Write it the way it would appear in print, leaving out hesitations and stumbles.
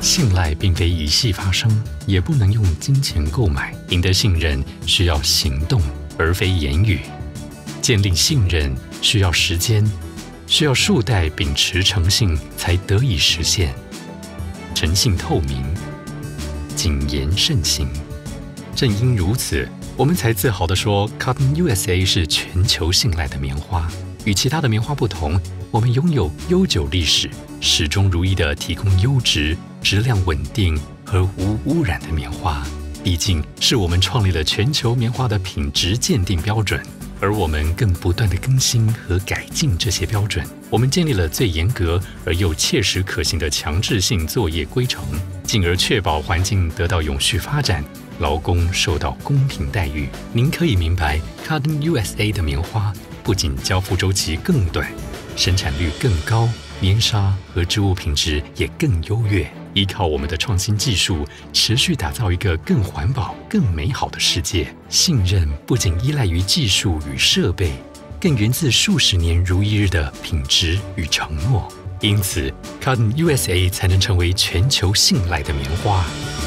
信赖并非一夕发生，也不能用金钱购买。赢得信任需要行动，而非言语。建立信任需要时间，需要数代秉持诚信才得以实现。诚信透明，谨言慎行。正因如此，我们才自豪地说 Cotton USA 是全球信赖的棉花。与其他的棉花不同，我们拥有悠久历史，始终如一地提供优质、质量稳定和无污染的棉花。毕竟是我们创立了全球棉花的品质鉴定标准，而我们更不断地更新和改进这些标准。我们建立了最严格而又切实可行的强制性作业规程，进而确保环境得到永续发展，劳工受到公平待遇。您可以明白 Cotton USA 的棉花不仅交付周期更短，生产率更高，棉纱和织物品质也更优越。依靠我们的创新技术，持续打造一个更环保、更美好的世界。信任不仅依赖于技术与设备，更源自数十年如一日的品质与承诺。因此 ，Cotton USA 才能成为全球信赖的棉花。